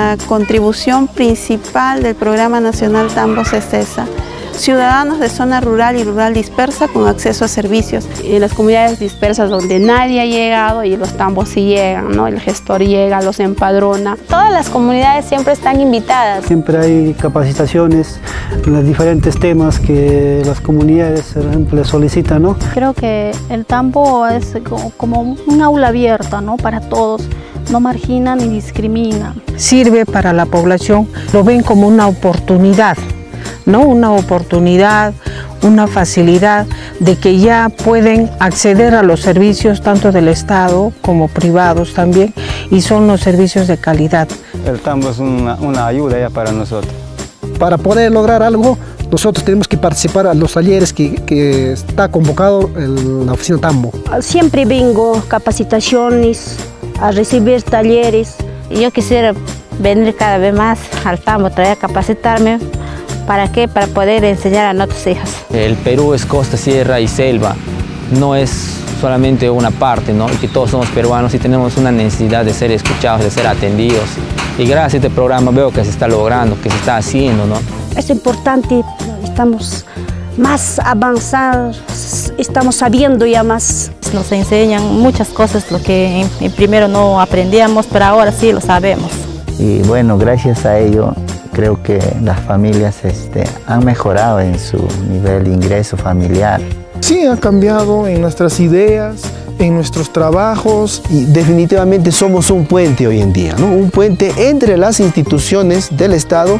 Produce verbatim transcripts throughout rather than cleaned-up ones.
la contribución principal del Programa Nacional Tambos es esa. Ciudadanos de zona rural y rural dispersa con acceso a servicios. En las comunidades dispersas donde nadie ha llegado y los tambos sí llegan, ¿no? El gestor llega, los empadrona. Todas las comunidades siempre están invitadas. Siempre hay capacitaciones en los diferentes temas que las comunidades, por ejemplo, solicitan, ¿no? Creo que el tambo es como un aula abierta, ¿no? Para todos. No margina ni discrimina. Sirve para la población, lo ven como una oportunidad. ¿no? Una oportunidad, una facilidad de que ya pueden acceder a los servicios tanto del Estado como privados también, y son los servicios de calidad. El tambo es una, una ayuda ya para nosotros. Para poder lograr algo, nosotros tenemos que participar en los talleres que, que está convocado en la oficina Tambo. Siempre vengo a capacitaciones, a recibir talleres. Yo quisiera venir cada vez más al tambo, traer a capacitarme. ¿Para qué? Para poder enseñar a nuestros hijos. El Perú es costa, sierra y selva. No es solamente una parte, ¿no? Y que todos somos peruanos y tenemos una necesidad de ser escuchados, de ser atendidos. Y gracias a este programa veo que se está logrando, que se está haciendo, ¿no? Es importante, estamos más avanzados, estamos sabiendo ya más. Nos enseñan muchas cosas, lo que en, en primero no aprendíamos, pero ahora sí lo sabemos. Y bueno, gracias a ello creo que las familias este, han mejorado en su nivel de ingreso familiar. Sí, ha cambiado en nuestras ideas, en nuestros trabajos. Y definitivamente somos un puente hoy en día, ¿no? Un puente entre las instituciones del Estado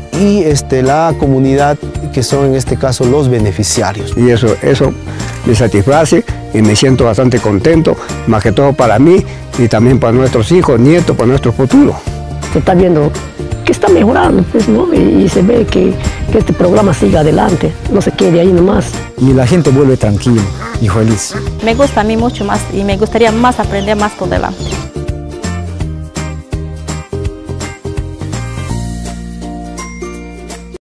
y este, la comunidad, que son en este caso los beneficiarios. Y eso, eso me satisface y me siento bastante contento, más que todo para mí y también para nuestros hijos, nietos, para nuestro futuro. Se está viendo que está mejorando, pues, ¿no? Y, y se ve que, que este programa siga adelante, no se quede ahí nomás. Y la gente vuelve tranquila y feliz. Me gusta a mí mucho más y me gustaría más aprender más por delante.